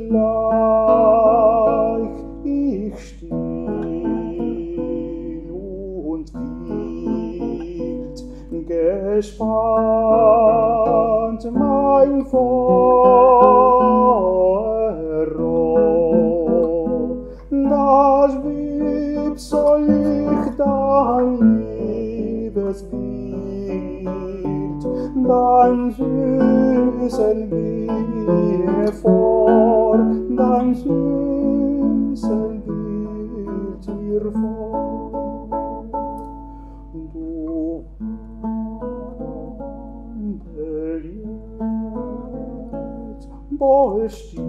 gleich ich still und wild, gespannt mein Feuer. Das Wieb soll ich dein Liebesbild, dein süßen Bild vor, dein süßen Bild mir vor. Du wandel jetzt wohl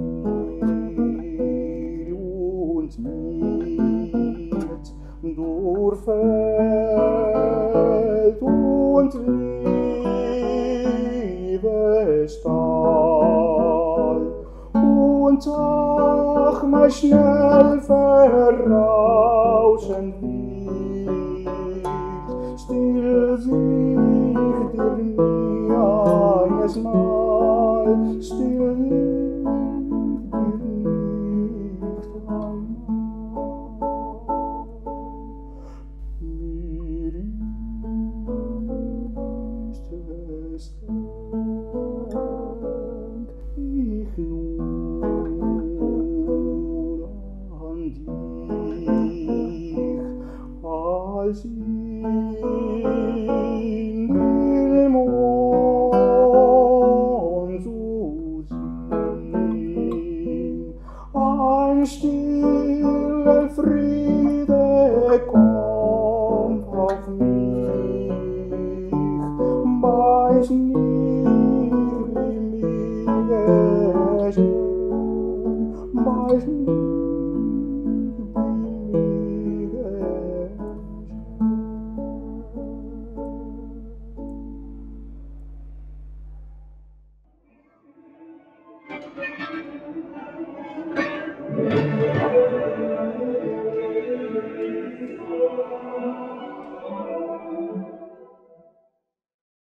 still und mild durch Feld und Liebestal, und ach, mein schnell verrauschend Lied, still sich dir nie eines Mal, still dir nicht einmal. Mir ist es denk ich nur an dich, als in den Mond zu sehen, ein stiller Friede kommt auf mich, weiß nicht, wie mir geschehen, weiß nicht,